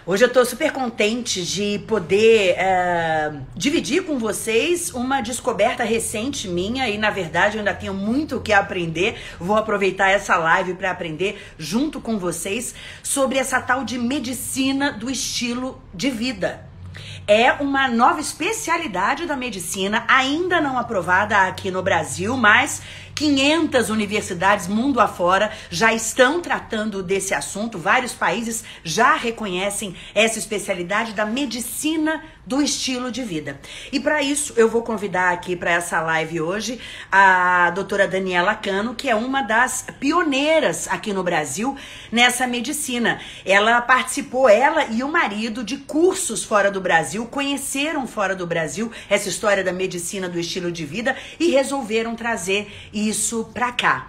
Hoje eu estou super contente de poder dividir com vocês uma descoberta recente minha e, na verdade, eu ainda tenho muito o que aprender. Vou aproveitar essa live para aprender junto com vocês sobre essa tal de medicina do estilo de vida. É uma nova especialidade da medicina, ainda não aprovada aqui no Brasil, mas 500 universidades mundo afora já estão tratando desse assunto. Vários países já reconhecem essa especialidade da medicina do estilo de vida. E para isso eu vou convidar aqui para essa live hoje a doutora Daniela Cano, que é uma das pioneiras aqui no Brasil nessa medicina. Ela participou, ela e o marido, de cursos fora do Brasil, conheceram fora do Brasil essa história da medicina do estilo de vida e resolveram trazer isso para cá.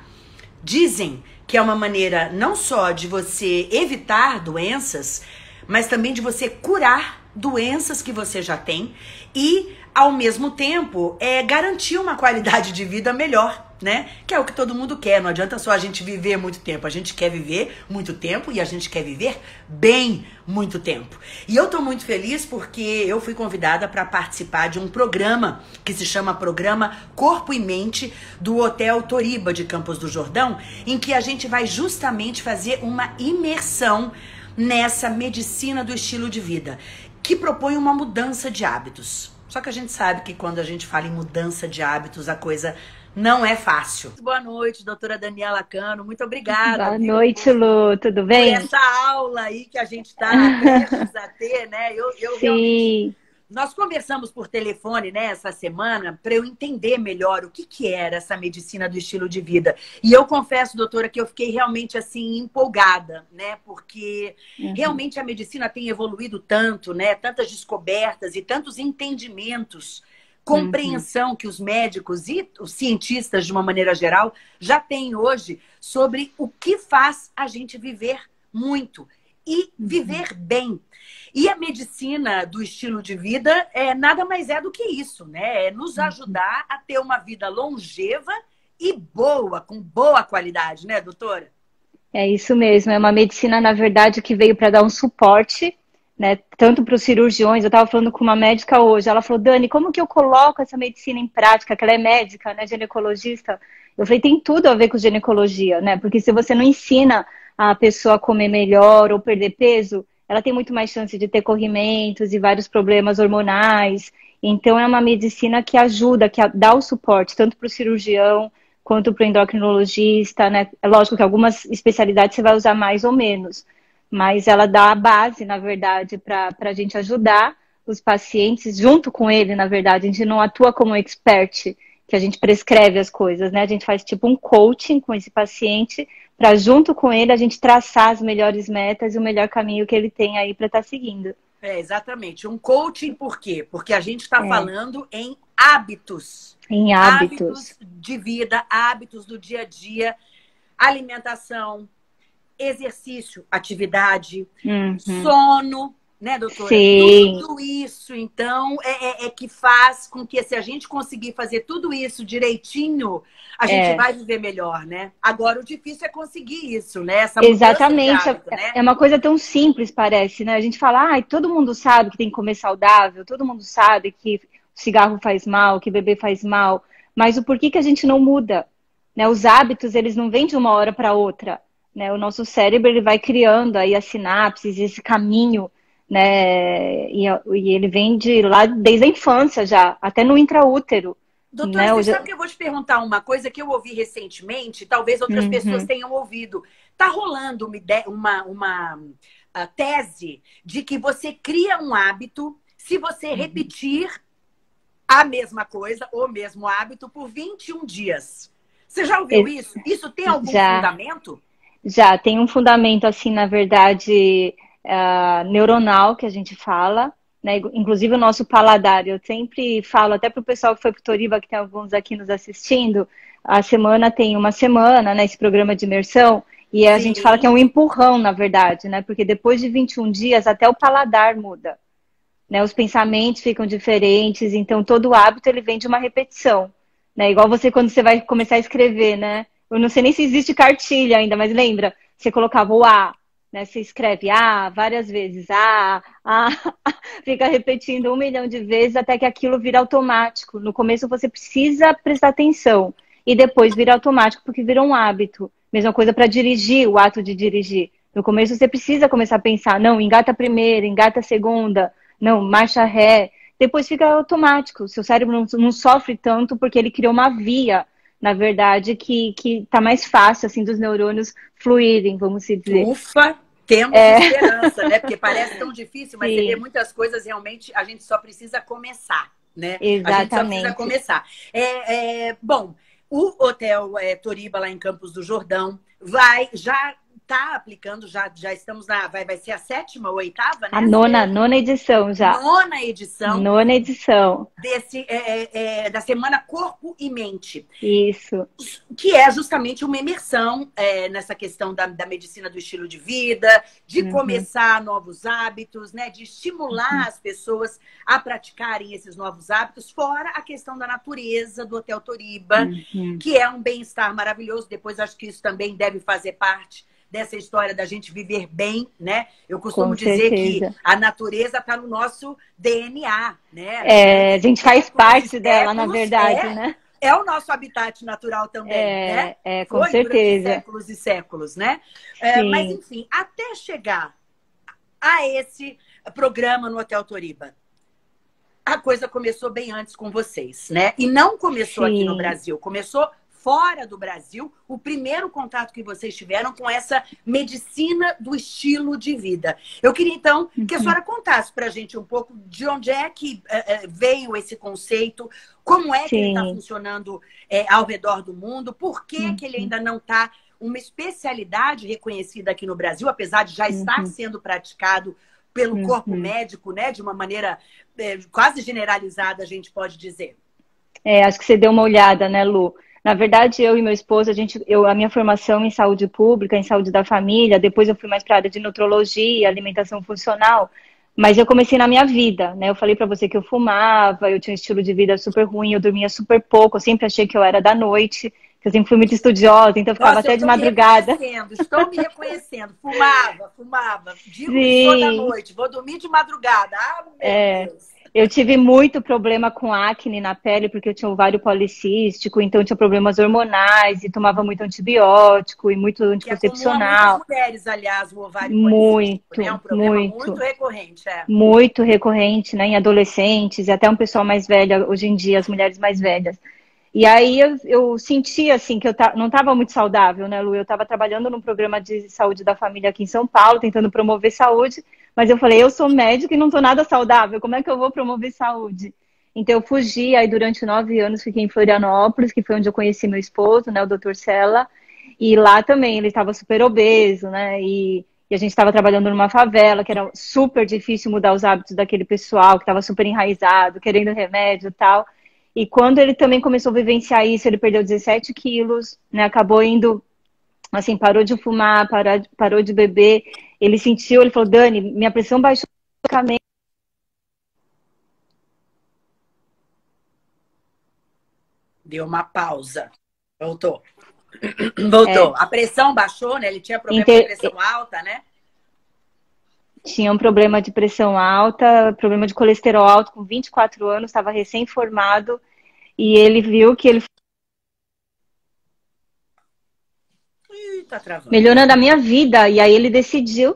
Dizem que é uma maneira não só de você evitar doenças, mas também de você curar doenças que você já tem e, ao mesmo tempo, garantir uma qualidade de vida melhor, né? Que é o que todo mundo quer. Não adianta só a gente viver muito tempo. A gente quer viver muito tempo e a gente quer viver bem muito tempo. E eu tô muito feliz porque eu fui convidada para participar de um programa que se chama Programa Corpo e Mente do Hotel Toriba de Campos do Jordão, em que a gente vai justamente fazer uma imersão nessa medicina do estilo de vida, que propõe uma mudança de hábitos. Só que a gente sabe que quando a gente fala em mudança de hábitos, a coisa não é fácil. Boa noite, doutora Daniela Cano. Muito obrigada. Boa noite, Lu. Tudo bem? Por essa aula aí que a gente está prestes a ter, né? Eu Sim. realmente... Nós conversamos por telefone, né, essa semana, para eu entender melhor o que era essa medicina do estilo de vida. E eu confesso, doutora, que eu fiquei realmente, assim, empolgada, né? Porque realmente a medicina tem evoluído tanto, né? Tantas descobertas e tantos entendimentos, compreensão que os médicos e os cientistas, de uma maneira geral, já têm hoje sobre o que faz a gente viver muito e viver bem. E a medicina do estilo de vida nada mais é do que isso, né? É nos ajudar a ter uma vida longeva e boa, com boa qualidade, né, doutora? É isso mesmo. É uma medicina, na verdade, que veio para dar um suporte, né? Tanto para os cirurgiões. Eu estava falando com uma médica hoje. Ela falou: Dani, como que eu coloco essa medicina em prática? Que ela é médica, né? Ginecologista. Eu falei: tem tudo a ver com ginecologia, né? Porque se você não ensina a pessoa a comer melhor ou perder peso, ela tem muito mais chance de ter corrimentos e vários problemas hormonais. Então, é uma medicina que ajuda, que dá o suporte, tanto para o cirurgião quanto para o endocrinologista, né? É lógico que algumas especialidades você vai usar mais ou menos, mas ela dá a base, na verdade, para a gente ajudar os pacientes junto com ele, na verdade. A gente não atua como expert, que a gente prescreve as coisas, né? A gente faz tipo um coaching com esse paciente, para junto com ele a gente traçar as melhores metas e o melhor caminho que ele tem aí para estar seguindo. Exatamente. Um coaching por quê? Porque a gente está falando em hábitos. Em hábitos. Hábitos de vida, hábitos do dia a dia, alimentação, exercício, atividade, sono, né, doutora? Sim. Tudo isso, então, que faz com que, se a gente conseguir fazer tudo isso direitinho, a gente vai viver melhor, né? Agora, o difícil é conseguir isso, né? Essa mudança Exatamente. de hábito, né? É uma coisa tão simples, parece, né? A gente fala: ai, todo mundo sabe que tem que comer saudável, todo mundo sabe que o cigarro faz mal, que beber faz mal, mas o porquê que a gente não muda? Né? Os hábitos, eles não vêm de uma hora para outra, né? O nosso cérebro, ele vai criando aí as sinapses, esse caminho, né? E ele vem de lá desde a infância já, até no intraútero. Doutora, Né? você sabe que eu vou te perguntar uma coisa que eu ouvi recentemente, talvez outras pessoas tenham ouvido. Tá rolando uma tese de que você cria um hábito se você repetir a mesma coisa, o mesmo hábito, por 21 dias. Você já ouviu isso? Isso tem algum fundamento? Já, tem um fundamento, assim, na verdade, neuronal, que a gente fala, né? Inclusive o nosso paladar. Eu sempre falo, até para o pessoal que foi para o Toriba, que tem alguns aqui nos assistindo, a semana tem uma semana, né, esse programa de imersão, e a gente fala que é um empurrão, na verdade, né? Porque depois de 21 dias, até o paladar muda, né? Os pensamentos ficam diferentes, então todo hábito, ele vem de uma repetição, né? Igual você, quando você vai começar a escrever, né? Eu não sei nem se existe cartilha ainda, mas lembra? Você colocava o A, né? Você escreve várias vezes, fica repetindo 1 milhão de vezes até que aquilo vira automático. No começo você precisa prestar atenção e depois vira automático porque vira um hábito. Mesma coisa para dirigir, o ato de dirigir. No começo você precisa começar a pensar, não, engata a primeira, engata a segunda, não, marcha ré. Depois fica automático. Seu cérebro não sofre tanto porque ele criou uma via, na verdade, que tá mais fácil, assim, dos neurônios fluírem, vamos se dizer. Ufa! Temos esperança, né? Porque parece tão difícil, mas Sim. você vê muitas coisas, realmente, a gente só precisa começar, né? Exatamente. A gente só precisa começar. Bom, o Hotel Toriba, lá em Campos do Jordão, já está aplicando, já estamos vai ser a 7ª ou 8ª, né? A nona edição já. Nona edição. Nona edição. Da Semana Corpo e Mente. Isso. Que é justamente uma imersão nessa questão da medicina do estilo de vida, de começar novos hábitos, né? De estimular as pessoas a praticarem esses novos hábitos, fora a questão da natureza do Hotel Toriba, que é um bem-estar maravilhoso. Depois acho que isso também deve fazer parte dessa história da gente viver bem, né? Eu costumo dizer que a natureza está no nosso DNA, né? A gente faz parte dela, na verdade, né? É o nosso habitat natural também, né? Com certeza. Séculos e séculos, né? Mas, enfim, até chegar a esse programa no Hotel Toriba, a coisa começou bem antes com vocês, né? E não começou aqui no Brasil, começou fora do Brasil, o primeiro contato que vocês tiveram com essa medicina do estilo de vida. Eu queria, então, que a senhora contasse para a gente um pouco de onde é que veio esse conceito, como é que ele está funcionando ao redor do mundo, por que que ele ainda não está uma especialidade reconhecida aqui no Brasil, apesar de já estar sendo praticado pelo corpo médico, né, de uma maneira quase generalizada, a gente pode dizer. Acho que você deu uma olhada, né, Lu? Na verdade, eu e meu esposo, a minha formação em saúde pública, em saúde da família, depois eu fui mais para a área de nutrologia, alimentação funcional, mas eu comecei na minha vida, né? Eu falei para você que eu fumava, eu tinha um estilo de vida super ruim, eu dormia super pouco, eu sempre achei que eu era da noite, que eu sempre fui muito estudiosa, então eu ficava até de madrugada. Estou me reconhecendo. Fumava. Digo que sou da noite, vou dormir de madrugada. Meu Deus. Eu tive muito problema com acne na pele, porque eu tinha ovário policístico, então tinha problemas hormonais e tomava muito antibiótico e muito anticoncepcional. Muitas mulheres, aliás, o ovário policístico, né? É um problema muito recorrente. Muito recorrente, né? Em adolescentes e até um pessoal mais velho, hoje em dia, as mulheres mais velhas. E aí eu sentia, assim, que eu não estava muito saudável, né, Lu? Eu estava trabalhando num programa de saúde da família aqui em São Paulo, tentando promover saúde, mas eu falei, eu sou médica e não estou nada saudável, como é que eu vou promover saúde? Então eu fugi, aí durante 9 anos fiquei em Florianópolis, que foi onde eu conheci meu esposo, né, o Dr. Sela, e lá também ele estava super obeso, né, e a gente estava trabalhando numa favela, que era super difícil mudar os hábitos daquele pessoal, que estava super enraizado, querendo remédio e tal. E quando ele também começou a vivenciar isso, ele perdeu 17 quilos, né? Acabou indo, assim, parou de fumar, parou de beber. Ele sentiu, ele falou, Dani, minha pressão baixou drasticamente. Deu uma pausa. Voltou. A pressão baixou, né? Ele tinha problema de pressão alta, né? Tinha um problema de pressão alta, problema de colesterol alto com 24 anos, estava recém-formado, e ele viu que ele tá travando. Melhorando a minha vida, e aí ele decidiu,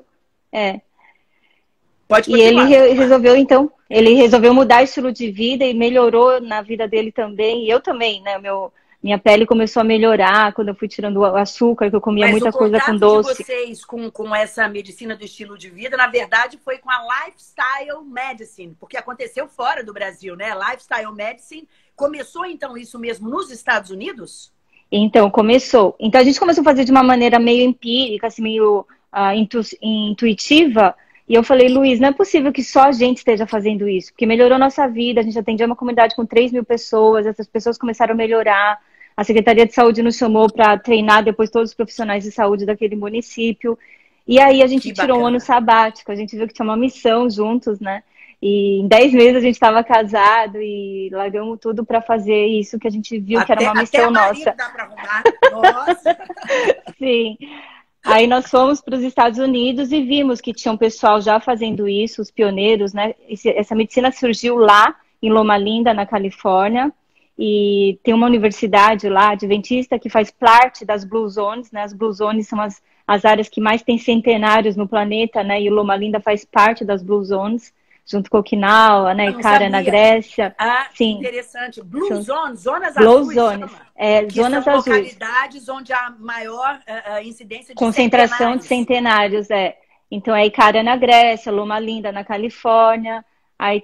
Pode continuar, e ele resolveu, então, ele resolveu mudar o estilo de vida e melhorou na vida dele também, e eu também, né, minha pele começou a melhorar quando eu fui tirando o açúcar, que eu comia muita coisa com doce. Mas o contato de vocês com essa medicina do estilo de vida, na verdade, foi com a Lifestyle Medicine, porque aconteceu fora do Brasil, né? Lifestyle Medicine começou, então, isso mesmo nos Estados Unidos? Então, começou. Então, a gente começou a fazer de uma maneira meio empírica, assim, meio intuitiva, e eu falei, Luiz, não é possível que só a gente esteja fazendo isso, porque melhorou nossa vida, a gente atendia uma comunidade com 3 mil pessoas, essas pessoas começaram a melhorar. A Secretaria de Saúde nos chamou para treinar depois todos os profissionais de saúde daquele município. E aí a gente tirou um ano sabático, a gente viu que tinha uma missão juntos, né? E em 10 meses a gente estava casado e largamos tudo para fazer isso que a gente viu que era uma missão nossa. Dá para arrumar. Nossa! Sim. Aí nós fomos para os Estados Unidos e vimos que tinha um pessoal já fazendo isso, os pioneiros, né? Essa medicina surgiu lá em Loma Linda, na Califórnia, e tem uma universidade lá, adventista, que faz parte das Blue Zones, né? As Blue Zones são as áreas que mais tem centenários no planeta, né? E Loma Linda faz parte das Blue Zones, junto com Okinawa, né? Eu E não Cara na sabia. Grécia. Ah, que Sim, interessante. Blue são Zones, zonas Blue azuis Zones, chama. Que zonas são azuis. localidades onde há maior incidência de Concentração de centenários. centenários, é. Então, aí Icara na Grécia, Loma Linda na Califórnia, aí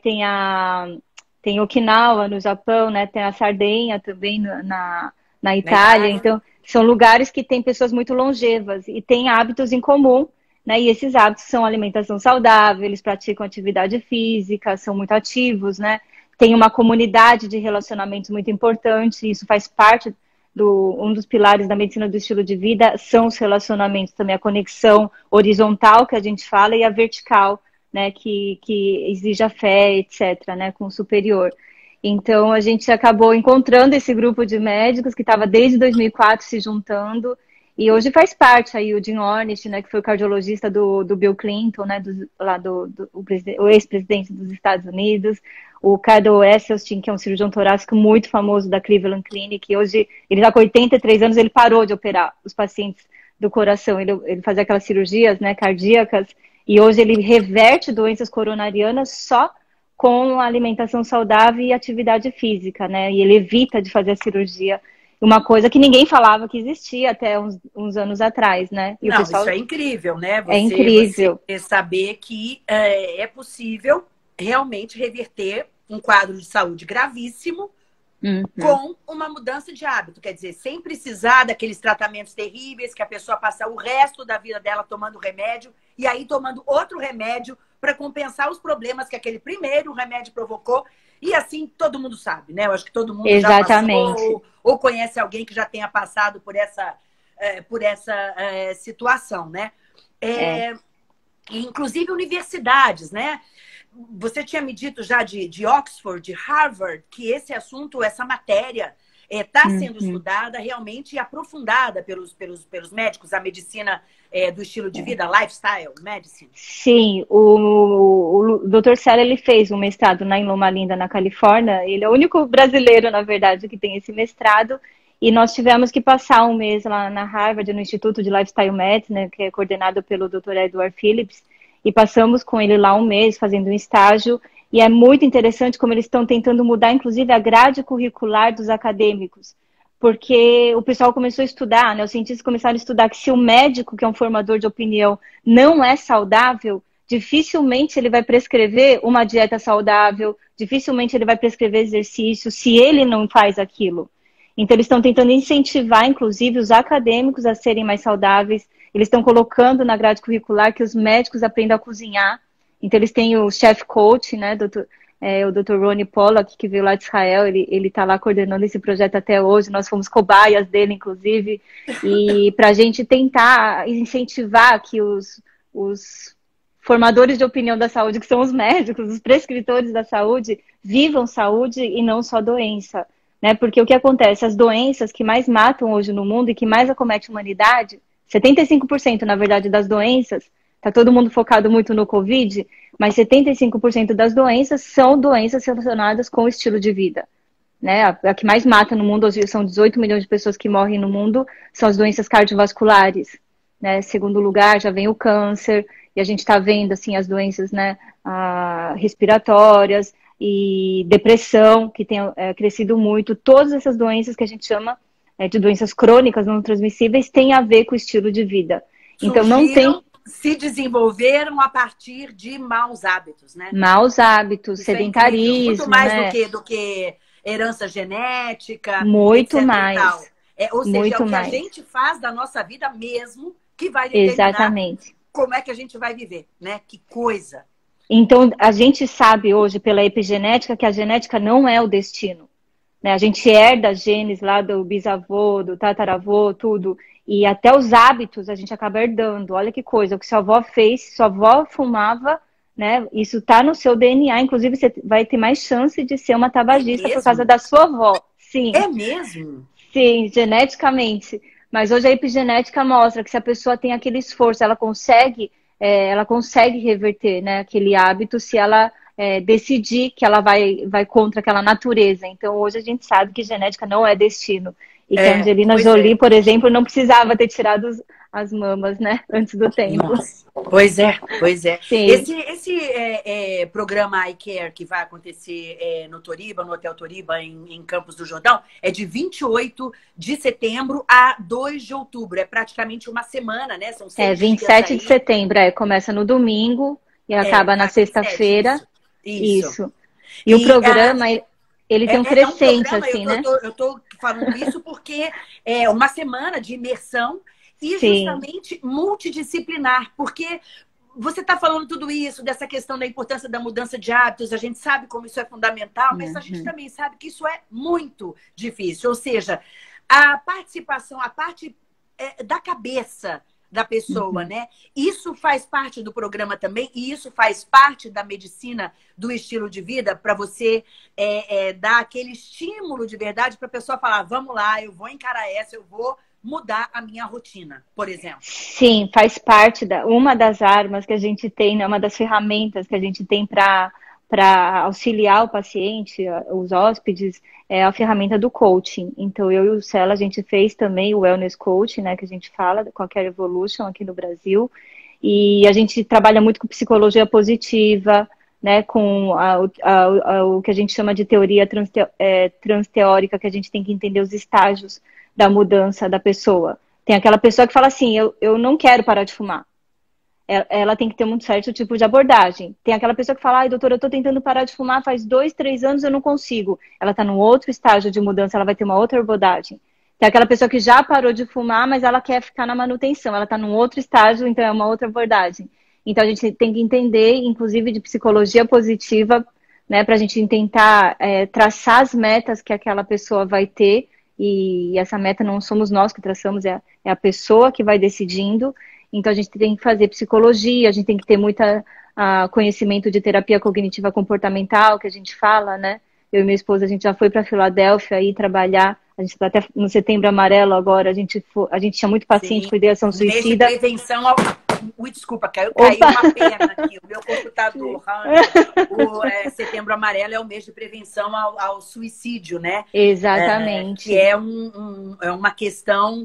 tem Okinawa no Japão, né? Tem a Sardenha também na Na Itália. Itália. Então, são lugares que têm pessoas muito longevas e têm hábitos em comum, né? E esses hábitos são alimentação saudável, eles praticam atividade física, são muito ativos, né? Tem uma comunidade de relacionamentos muito importante, isso faz parte um dos pilares da medicina do estilo de vida são os relacionamentos também, a conexão horizontal que a gente fala e a vertical, né, que exige a fé, etc., né, com o superior. Então, a gente acabou encontrando esse grupo de médicos que estava desde 2004 se juntando, e hoje faz parte aí o Jim Ornish, né, que foi o cardiologista do Bill Clinton, né, o ex-presidente dos Estados Unidos, o Cadel Esselstyn, que é um cirurgião torácico muito famoso da Cleveland Clinic, e hoje ele já com 83 anos, ele parou de operar os pacientes do coração, ele fazia aquelas cirurgias, né, cardíacas, e hoje ele reverte doenças coronarianas só com alimentação saudável e atividade física, né, e ele evita de fazer a cirurgia, uma coisa que ninguém falava que existia até uns anos atrás, né, e o Não, pessoal isso é incrível, né? é Você incrível. saber que é possível realmente reverter um quadro de saúde gravíssimo Uhum. com uma mudança de hábito. Quer dizer, sem precisar daqueles tratamentos terríveis que a pessoa passa o resto da vida dela tomando remédio e aí tomando outro remédio para compensar os problemas que aquele primeiro remédio provocou. E assim, todo mundo sabe, né? Eu acho que todo mundo já Exatamente. passou ou conhece alguém que já tenha passado por essa situação, né? É. Inclusive universidades, né? Você tinha me dito já de Oxford, de Harvard, que esse assunto, essa matéria está sendo Uhum. estudada realmente e aprofundada pelos médicos, a medicina do estilo de vida, lifestyle medicine. Sim, o Dr. Sela, ele fez um mestrado em Loma Linda, na Califórnia. Ele é o único brasileiro, na verdade, que tem esse mestrado. E nós tivemos que passar um mês lá na Harvard, no Instituto de Lifestyle Medicine, que é coordenado pelo Dr. Edward Phillips. E passamos com ele lá um mês, fazendo um estágio. E é muito interessante como eles estão tentando mudar, inclusive, a grade curricular dos acadêmicos. Porque o pessoal começou a estudar, né? Os cientistas começaram a estudar que se o médico, que é um formador de opinião, não é saudável, dificilmente ele vai prescrever uma dieta saudável, dificilmente ele vai prescrever exercício, se ele não faz aquilo. Então, eles estão tentando incentivar, inclusive, os acadêmicos a serem mais saudáveis. Eles estão colocando na grade curricular que os médicos aprendam a cozinhar. Então, eles têm o chef coach, né, o Dr. Ronnie Pollack, que veio lá de Israel, ele está lá coordenando esse projeto até hoje, nós fomos cobaias dele, inclusive, e para a gente tentar incentivar que os formadores de opinião da saúde, que são os médicos, os prescritores da saúde, vivam saúde e não só doença, né? Porque o que acontece? As doenças que mais matam hoje no mundo e que mais acometem a humanidade, 75%, na verdade, das doenças, tá todo mundo focado muito no Covid, mas 75% das doenças são doenças relacionadas com o estilo de vida, né? A que mais mata no mundo, hoje são 18 milhões de pessoas que morrem no mundo, são as doenças cardiovasculares, né? Segundo lugar, já vem o câncer, e a gente está vendo, assim, as doenças, né, respiratórias e depressão, que tem crescido muito. Todas essas doenças que a gente chama de doenças crônicas não transmissíveis têm a ver com o estilo de vida. Então, não tem... Se desenvolveram a partir de maus hábitos, né? Maus hábitos, sedentarismo, muito mais né? do que herança genética, Muito etc. mais. E tal. Ou seja, muito é o que mais. a gente faz da nossa vida mesmo que vai determinar Exatamente. como é que a gente vai viver, né? Que coisa. Então, a gente sabe hoje pela epigenética que a genética não é o destino, né? A gente herda genes lá do bisavô, do tataravô, tudo. E até os hábitos a gente acaba herdando. Olha que coisa, o que sua avó fez, sua avó fumava, né? Isso tá no seu DNA. Inclusive, você vai ter mais chance de ser uma tabagista por causa da sua avó. Sim. É mesmo? Sim, geneticamente. Mas hoje a epigenética mostra que se a pessoa tem aquele esforço, ela consegue reverter, né, aquele hábito se ela decidir que ela vai contra aquela natureza. Então hoje a gente sabe que genética não é destino. E que a Angelina Pois Jolie, é. por exemplo, não precisava ter tirado as mamas, né, antes do tempo. Nossa. Pois é, pois é. Sim. Esse programa iCare que vai acontecer no Toriba, no Hotel Toriba, em Campos do Jordão, é de 28 de setembro a 2 de outubro. É praticamente uma semana, né? São 27 6 de dias aí. setembro, começa no domingo e acaba na 27, sexta-feira. isso. Isso. Isso. E o E programa, ele tem um é um crescente, programa, assim, né? eu tô falando isso porque é uma semana de imersão e Sim. justamente multidisciplinar, porque você está falando tudo isso, dessa questão da importância da mudança de hábitos, a gente sabe como isso é fundamental, mas a gente Uhum. também sabe que isso é muito difícil. Ou seja, a participação, a parte da cabeça da pessoa, Uhum. né? Isso faz parte do programa também, e isso faz parte da medicina do estilo de vida, para você dar aquele estímulo de verdade para a pessoa falar: vamos lá, eu vou encarar essa, eu vou mudar a minha rotina, por exemplo. Sim, faz parte uma das armas que a gente tem, né, uma das ferramentas que a gente tem para auxiliar o paciente, os hóspedes, é a ferramenta do coaching. Então, eu e o Cela, a gente fez também o Wellness Coaching, né, que a gente fala, com a Care Evolution aqui no Brasil, e a gente trabalha muito com psicologia positiva, né, com o que a gente chama de teoria transteórica, que a gente tem que entender os estágios da mudança da pessoa. Tem aquela pessoa que fala assim, eu não quero parar de fumar. Ela tem que ter um certo tipo de abordagem. Tem aquela pessoa que fala, ai, doutora, eu tô tentando parar de fumar faz 2, 3 anos, eu não consigo. Ela tá num outro estágio de mudança, ela vai ter uma outra abordagem. Tem aquela pessoa que já parou de fumar, mas ela quer ficar na manutenção. Ela tá num outro estágio, então é uma outra abordagem. Então a gente tem que entender, inclusive de psicologia positiva, né, pra gente tentar traçar as metas que aquela pessoa vai ter. E essa meta não somos nós que traçamos, é a pessoa que vai decidindo. Então, a gente tem que fazer psicologia, a gente tem que ter muito conhecimento de terapia cognitiva comportamental, que a gente fala, né? Eu e minha esposa, a gente já foi para Filadélfia aí trabalhar, a gente está até no Setembro Amarelo agora, a gente tinha muito paciente Sim, com ideação mês de suicida. prevenção ao... Ui, desculpa, caiu Opa! uma perna aqui. O meu computador, o Setembro Amarelo é o mês de prevenção ao suicídio, né? Que Exatamente. é uma questão...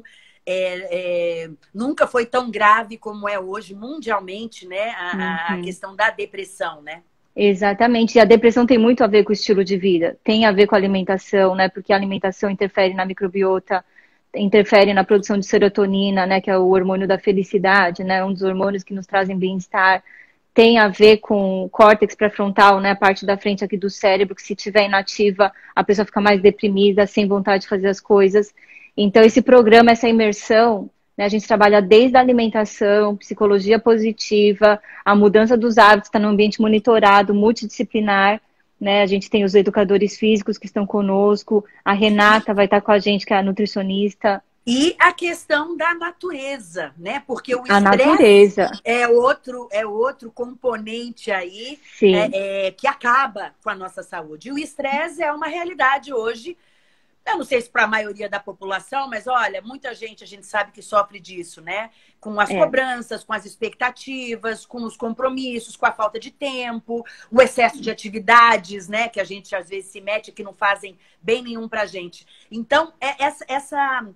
nunca foi tão grave como é hoje mundialmente, né? A Uhum. questão da depressão, né? Exatamente. E a depressão tem muito a ver com o estilo de vida, tem a ver com a alimentação, né? Porque a alimentação interfere na microbiota, interfere na produção de serotonina, né? Que é o hormônio da felicidade, né? Um dos hormônios que nos trazem bem-estar. Tem a ver com o córtex pré-frontal, né? A parte da frente aqui do cérebro, que se tiver inativa, a pessoa fica mais deprimida, sem vontade de fazer as coisas. Então, esse programa, essa imersão, né? A gente trabalha desde a alimentação, psicologia positiva, a mudança dos hábitos, está no ambiente monitorado, multidisciplinar, né? A gente tem os educadores físicos que estão conosco, a Renata vai estar com a gente, que é a nutricionista. E a questão da natureza, né? Porque o A estresse natureza, é outro componente aí sim, que acaba com a nossa saúde. E o estresse é uma realidade hoje. Eu não sei se para a maioria da população, mas olha, muita gente a gente sabe que sofre disso, né? Com as é, cobranças, com as expectativas, com os compromissos, com a falta de tempo, o excesso de atividades, né? Que a gente às vezes se mete que não fazem bem nenhum para a gente. Então, essa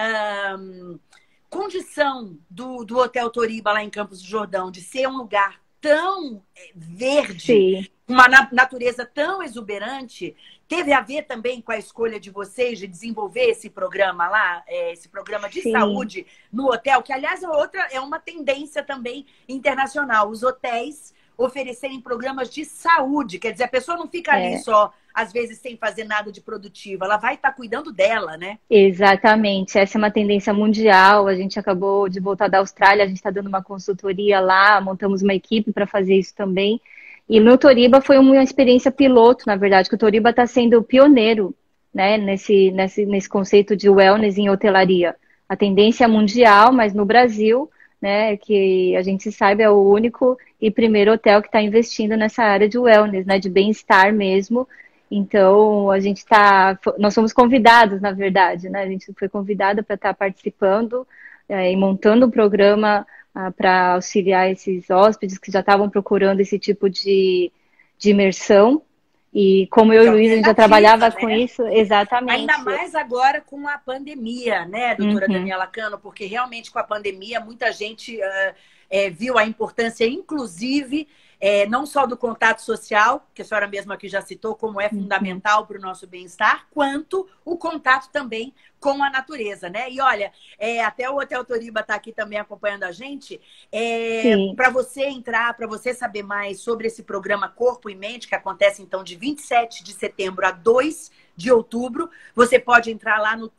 condição do Hotel Toriba lá em Campos do Jordão de ser um lugar tão verde, sim, uma natureza tão exuberante, teve a ver também com a escolha de vocês de desenvolver esse programa lá, esse programa de sim, saúde no hotel, que aliás é uma tendência também internacional, os hotéis oferecerem programas de saúde, quer dizer, a pessoa não fica ali é. só, às vezes, sem fazer nada de produtivo, ela vai estar cuidando dela, né? Exatamente, essa é uma tendência mundial. A gente acabou de voltar da Austrália, a gente está dando uma consultoria lá, montamos uma equipe para fazer isso também. E no Toriba foi uma experiência piloto, na verdade, que o Toriba está sendo pioneiro, né, nesse conceito de wellness em hotelaria. A tendência é mundial, mas no Brasil, né, que a gente saiba, é o único e primeiro hotel que está investindo nessa área de wellness, né, de bem-estar mesmo. Então, nós fomos convidados, na verdade, né? A gente foi convidada para estar participando e montando um programa para auxiliar esses hóspedes que já estavam procurando esse tipo de imersão. E como eu Que e o Luiz, a gente já alternativa, trabalhava com né? isso, Ainda exatamente. mais agora com a pandemia, né, doutora Uhum. Daniela Cano? Porque realmente com a pandemia muita gente viu a importância, inclusive, não só do contato social, que a senhora mesma aqui já citou, como é Uhum. fundamental para o nosso bem-estar, quanto o contato também com a natureza, né? E olha, até o Hotel Toriba está aqui também acompanhando a gente. Sim. Para você entrar, para você saber mais sobre esse programa Corpo e Mente, que acontece então de 27 de setembro a 2 de outubro, você pode entrar lá no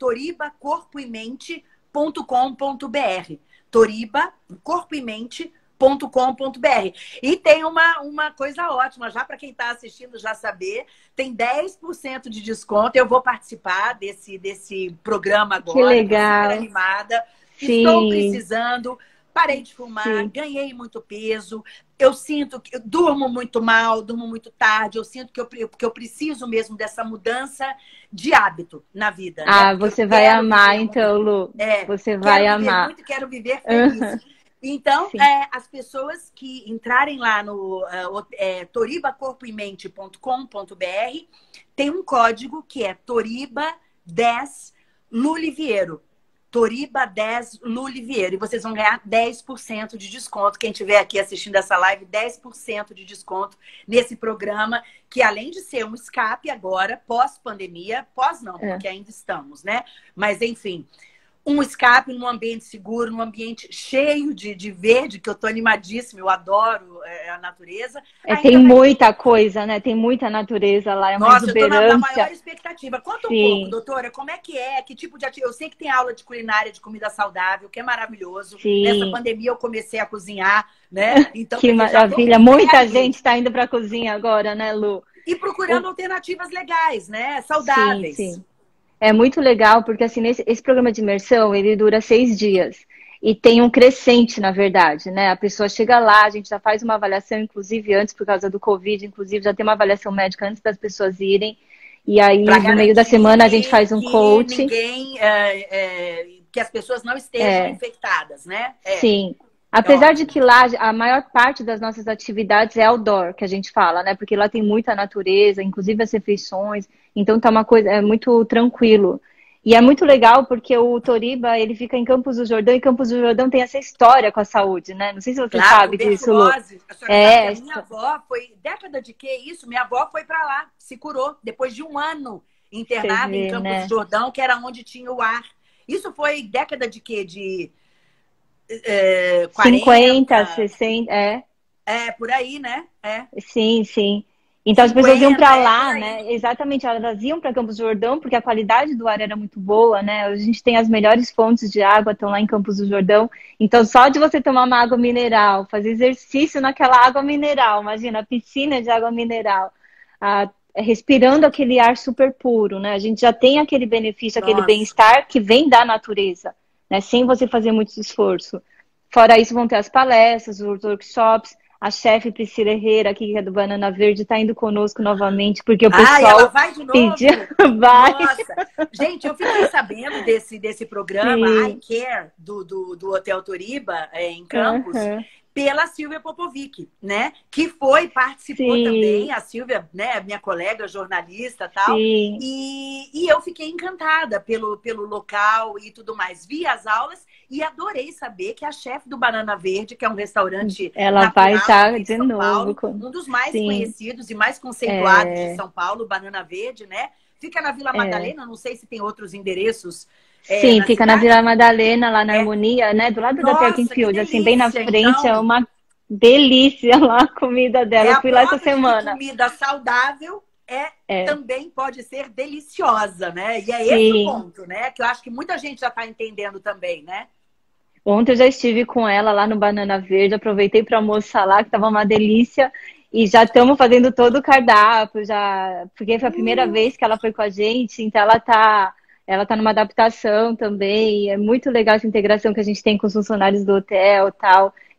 toribacorpoemente.com.br. Toriba, corpo e mente.com.br. E tem uma coisa ótima, já para quem está assistindo já saber, tem 10% de desconto. Eu vou participar desse programa Que agora, estou super legal. animada, estou Sim, precisando, parei de fumar, sim. ganhei muito peso, eu sinto que eu durmo muito mal, durmo muito tarde, eu sinto que eu preciso mesmo dessa mudança de hábito na vida, né? Ah, Porque eu você vai quero amar, viver então, muito, Lu. Você vai quero viver amar. muito e quero viver feliz. Uhum. Então, Sim. as pessoas que entrarem lá no toribacorpoemente.com.br tem um código que é Toriba10 Luliviero. Toriba 10 Luliviero. E vocês vão ganhar 10% de desconto. Quem estiver aqui assistindo essa live, 10% de desconto nesse programa, que além de ser um escape agora, pós-pandemia, pós não, É. porque ainda estamos, né? Mas, enfim, um escape num ambiente seguro, num ambiente cheio de verde, que eu tô animadíssima, eu adoro a natureza. Tem Ainda vai ter. muita coisa, né? Tem muita natureza lá, é uma Nossa, eu tô na maior exuberância. expectativa. Conta um pouco, Sim, doutora, como é que é? Que tipo de atividade? Eu sei que tem aula de culinária, de comida saudável, que é maravilhoso. Nessa sim. pandemia eu comecei a cozinhar, né? Então, quer Que dizer, já tô maravilha. Muita gente férias está indo para a cozinha agora, né, Lu? e procurando alternativas legais, né? Sim, Saudáveis. sim. É muito legal, porque assim, esse programa de imersão, ele dura 6 dias. E tem um crescente, na verdade, né? A pessoa chega lá, a gente já faz uma avaliação, inclusive antes, por causa do Covid, inclusive já tem uma avaliação médica antes das pessoas irem. E Para aí, no meio da garantir semana, a gente faz um que coach. ninguém, que as pessoas não estejam É, infectadas, né? sim. É Apesar de ótimo. que lá a maior parte das nossas atividades é outdoor, que a gente fala, né? Porque lá tem muita natureza, inclusive as refeições. Então tá uma coisa, é muito tranquilo. E é muito legal porque o Toriba, ele fica em Campos do Jordão, e Campos do Jordão tem essa história com a saúde, né? Não sei se você Claro, sabe disso, Lu. tuberculose. A senhora sabe que a É, minha avó foi década de que isso? Minha avó foi para lá, se curou depois de um ano você internada em vê, Campos do né? Jordão, que era onde tinha o ar. Isso foi década de quê? De 50, 40, 60, por aí, né? sim, sim. Então as pessoas iam 50, para por lá, aí. né? Exatamente, elas iam para Campos do Jordão porque a qualidade do ar era muito boa, né? A gente tem as melhores fontes de água, estão lá em Campos do Jordão. Então só de você tomar uma água mineral, fazer exercício naquela água mineral, imagina, a piscina de água mineral, respirando aquele ar super puro, né? A gente já tem aquele benefício, aquele Nossa. bem-estar que vem da natureza, né? Sem você fazer muito esforço. Fora isso, vão ter as palestras, os workshops. A chefe Priscila Herrera, aqui, que é do Banana Verde, está indo conosco novamente, porque o Ah, e ela pessoal vai de pediu. novo? Vai, Nossa! Gente, eu fiquei sabendo desse programa, I sim. Care, do Hotel Toriba, em Campos, Uhum. pela Silvia Popovic, né? Que participou também, Sim, a Silvia, né, minha colega, jornalista e tal, sim. e eu fiquei encantada pelo local e tudo mais. Vi as aulas e adorei saber que a chefe do Banana Verde, que é um restaurante Ela vai natural estar aqui de de São novo. Paulo, um dos mais Sim, conhecidos e mais conceituados de é, São Paulo, Banana Verde, né? Fica na Vila é. Madalena, não sei se tem outros endereços Sim, na fica na cidade. Vila Madalena, lá na É. Harmonia, né? Do lado da Terra Nossa, que Field, assim, bem na delícia! frente, é Então, uma delícia lá a comida dela. é Eu a fui lá essa prova de que semana. comida saudável É, também pode ser deliciosa, né? E é esse o sim. ponto, né? Que eu acho que muita gente já está entendendo também, né? Ontem eu já estive com ela lá no Banana Verde, aproveitei para almoçar lá, que estava uma delícia, e já estamos fazendo todo o cardápio, já, porque foi a primeira Uh, vez que ela foi com a gente, então ela tá numa adaptação também, e é muito legal essa integração que a gente tem com os funcionários do hotel, tal,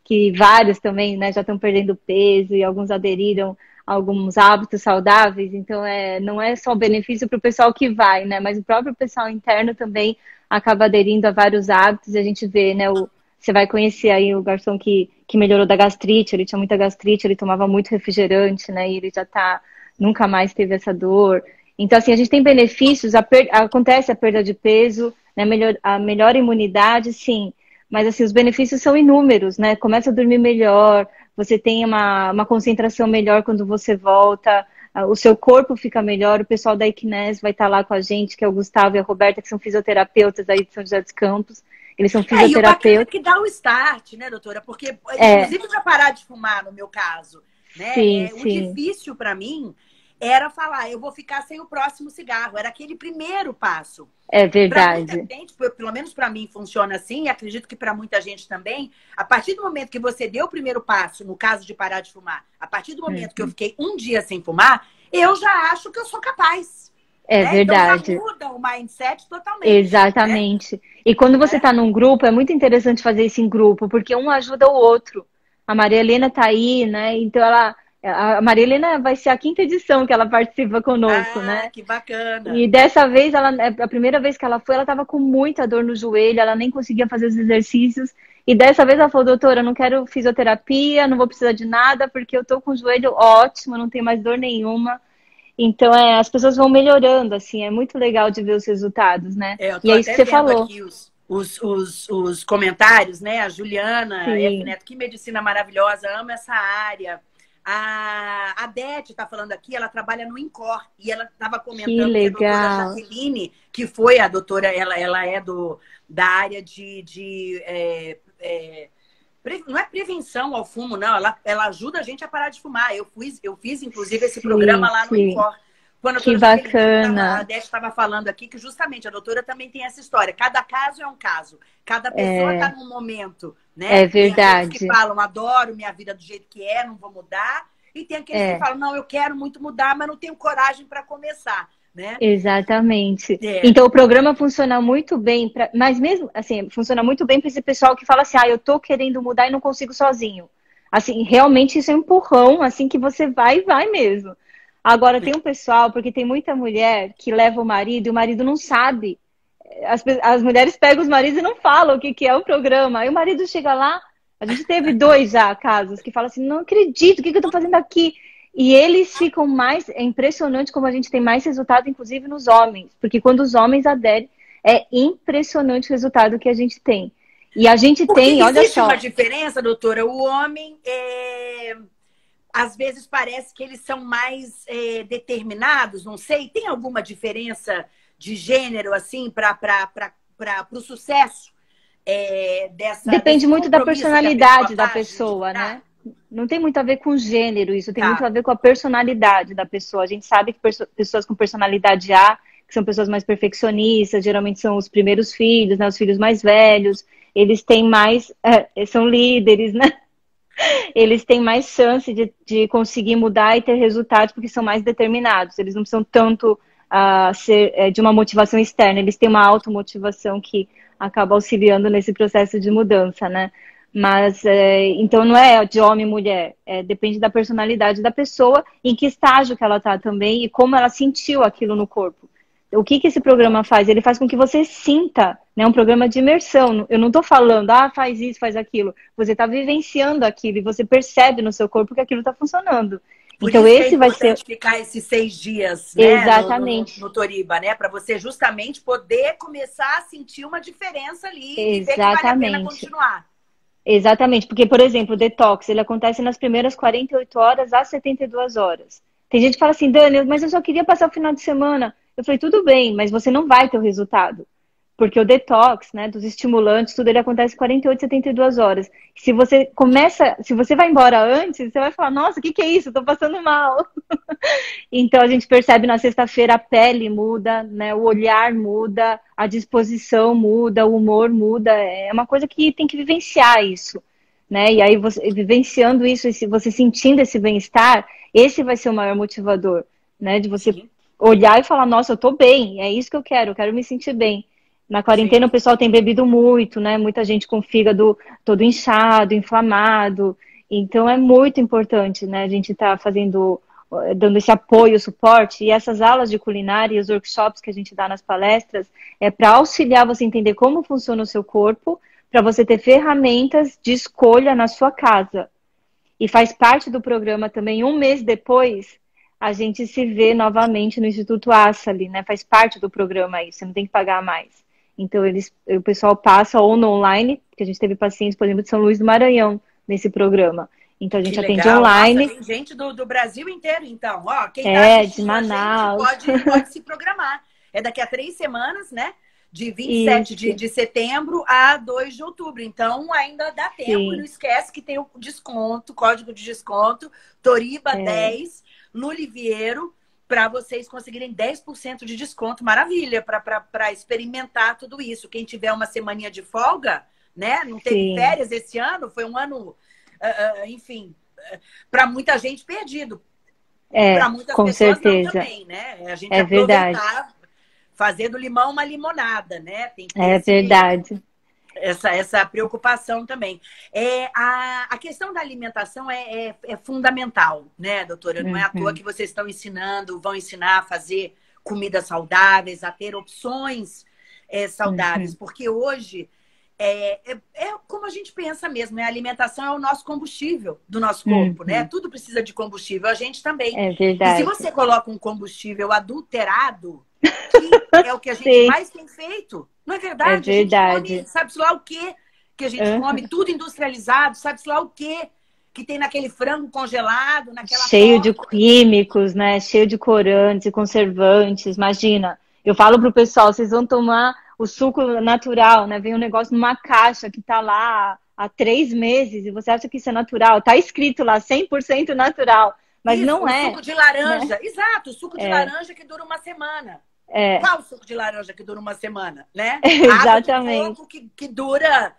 que vários também, né, já estão perdendo peso e alguns aderiram a alguns hábitos saudáveis. Então, não é só o benefício para o pessoal que vai, né, mas o próprio pessoal interno também acaba aderindo a vários hábitos. E a gente vê, né, você vai conhecer aí o garçom que melhorou da gastrite, ele tinha muita gastrite, ele tomava muito refrigerante, né, e ele nunca mais teve essa dor. Então, assim, a gente tem benefícios, acontece a perda de peso, né, a melhor imunidade, sim, mas, assim, os benefícios são inúmeros, né, começa a dormir melhor, você tem uma concentração melhor quando você volta, o seu corpo fica melhor, o pessoal da Equinese vai estar lá com a gente, que é o Gustavo e a Roberta, que são fisioterapeutas aí de São José dos Campos, eles são E o bacana é fisioterapeutas. que dá o start, né, doutora? Porque, inclusive, para parar de fumar, no meu caso, né? Sim, O sim, difícil para mim era falar, eu vou ficar sem o próximo cigarro. Era aquele primeiro passo. é Para muita verdade. gente, pelo menos para mim funciona assim, e acredito que para muita gente também, a partir do momento que você deu o primeiro passo, no caso de parar de fumar, a partir do momento que eu fiquei um dia sem fumar, eu já acho que eu sou capaz. É Né? Então já verdade. muda o mindset totalmente. Né? Exatamente. E quando você está num grupo, é muito interessante fazer isso em grupo, porque um ajuda o outro. A Maria Helena está aí, né? Então a Maria Helena vai ser a quinta edição que ela participa conosco, Ah, né? que bacana. E dessa vez, a primeira vez que ela foi, ela estava com muita dor no joelho, ela nem conseguia fazer os exercícios. E dessa vez ela falou, doutora, eu não quero fisioterapia, não vou precisar de nada, porque eu tô com o joelho ótimo, não tenho mais dor nenhuma. Então, as pessoas vão melhorando, assim, é muito legal de ver os resultados, né? Eu E tô é isso que até você vendo falou. aqui os comentários, né? A Juliana F. Sim, Neto, que medicina maravilhosa, amo essa área. A Dete está falando aqui, ela trabalha no INCOR, e ela estava que comentando que a doutora legal. Jaqueline, que foi a doutora, ela é da área não é prevenção ao fumo, não. Ela ajuda a gente a parar de fumar. Eu fiz inclusive, esse programa Sim, lá no sim. INCOR. Quando a Que doutora Jaqueline, a bacana. Dete estava falando aqui, que justamente a doutora também tem essa história. Cada caso é um caso. Cada pessoa está É, num momento, né? é Tem aqueles que verdade. falam, adoro minha vida do jeito que é, não vou mudar. E tem aqueles que É. falam, não, eu quero muito mudar, mas não tenho coragem para começar, né? Exatamente. É. Então o programa funciona muito bem, mas mesmo assim, funciona muito bem para esse pessoal que fala assim, eu tô querendo mudar e não consigo sozinho. Assim, realmente isso é um empurrão, assim que você vai e vai mesmo. Agora tem um pessoal, porque tem muita mulher que leva o marido e o marido não sabe. As mulheres pegam os maridos e não falam o que é o programa. Aí o marido chega lá, a gente teve dois já casos que falam assim, não acredito, o que eu tô fazendo aqui? E eles ficam mais. É impressionante como a gente tem mais resultado, inclusive nos homens. Porque quando os homens aderem, é impressionante o resultado que a gente tem. E a gente Porque tem, olha existe uma só. diferença, doutora. O homem, às vezes, parece que eles são mais determinados, não sei. Tem alguma diferença de gênero, assim, para o sucesso desse Depende muito da compromisso que a pessoa personalidade da faz de pessoa, mudar? né? Não tem muito a ver com gênero, isso tem muito Tá. a ver com a personalidade da pessoa. A gente sabe que pessoas com personalidade A, que são pessoas mais perfeccionistas, geralmente são os primeiros filhos, né? Os filhos mais velhos, eles têm mais, são líderes, né? Eles têm mais chance de conseguir mudar e ter resultados porque são mais determinados. Eles não precisam tanto ser de uma motivação externa, eles têm uma automotivação que acaba auxiliando nesse processo de mudança, né? Mas, então não é de homem e mulher, depende da personalidade da pessoa, em que estágio que ela está também e como ela sentiu aquilo no corpo. O que esse programa faz? Ele faz com que você sinta, né, um programa de imersão. Eu não estou falando, faz isso, faz aquilo. Você está vivenciando aquilo e você percebe no seu corpo que aquilo está funcionando. Por Então, isso que é esse vai ser importante ficar esses 6 dias, né, exatamente, no Toriba, né? Para você justamente poder começar a sentir uma diferença ali e ver que vale a pena exatamente, continuar. exatamente. Porque, por exemplo, o detox, ele acontece nas primeiras 48 horas às 72 horas. Tem gente que fala assim, Dani, mas eu só queria passar o final de semana. Eu falei, tudo bem, mas você não vai ter o resultado. Porque o detox, né, dos estimulantes, tudo ele acontece 48, 72 horas. Se você vai embora antes, você vai falar, nossa, o que é isso? Eu tô passando mal. Então a gente percebe na sexta-feira a pele muda, né, o olhar muda, a disposição muda, o humor muda. É uma coisa que tem que vivenciar isso, né? E aí você vivenciando isso, você sentindo esse bem-estar, esse vai ser o maior motivador, né? De você Sim. olhar e falar, nossa, eu tô bem, é isso que eu quero me sentir bem. Na quarentena o pessoal tem bebido muito, né? Muita gente com o fígado todo inchado, inflamado. Então é muito importante, né? A gente tá dando esse apoio, suporte. E essas aulas de culinária e os workshops que a gente dá nas palestras é para auxiliar você a entender como funciona o seu corpo, para você ter ferramentas de escolha na sua casa. E faz parte do programa também, um mês depois, a gente se vê novamente no Instituto Assali, né? Faz parte do programa isso, você não tem que pagar mais. Então, o pessoal passa ou no online, porque a gente teve pacientes, por exemplo, de São Luís do Maranhão nesse programa. Então, a gente atende online. Nossa, tem gente do Brasil inteiro, então. Ó, quem tá de Manaus. A gente pode se programar. É daqui a 3 semanas, né? De 27 de setembro a 2 de outubro. Então, ainda dá tempo. Sim. E não esquece que tem o desconto, código de desconto, Toriba10, no Liviero, para vocês conseguirem 10% de desconto. Maravilha, para experimentar tudo isso. Quem tiver uma semaninha de folga, né? Não teve férias esse ano, foi um ano, enfim, para muita gente perdido. Para muitas com pessoas certeza. Não também, né? A gente aproveitar, verdade. Fazer do limão uma limonada, né? Tem que ter verdade. Essa preocupação também. A questão da alimentação é fundamental, né, doutora? Não é à toa que vocês vão ensinar a fazer comidas saudáveis, a ter opções saudáveis, porque hoje é como a gente pensa mesmo, a alimentação é o nosso combustível do nosso corpo, né? Tudo precisa de combustível, a gente também. É verdade. E se você coloca um combustível adulterado, que é o que a gente mais tem feito, não é verdade? É verdade. A gente come, sabe-se lá o quê que a gente come, tudo industrializado, sabe-se lá o quê que tem naquele frango congelado, naquela cheio de químicos, né? Cheio de corantes e conservantes. Imagina, eu falo pro pessoal, vocês vão tomar o suco natural, né? Vem um negócio numa caixa que tá lá há 3 meses e você acha que isso é natural. Tá escrito lá, 100% natural. Mas isso, não é. Suco de laranja, né? Exato, suco de laranja que dura uma semana. Qual suco de laranja que dura uma semana, né? Exatamente. Água de coco que dura